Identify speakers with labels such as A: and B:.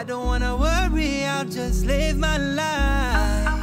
A: don't wanna worry, I'll just live my life.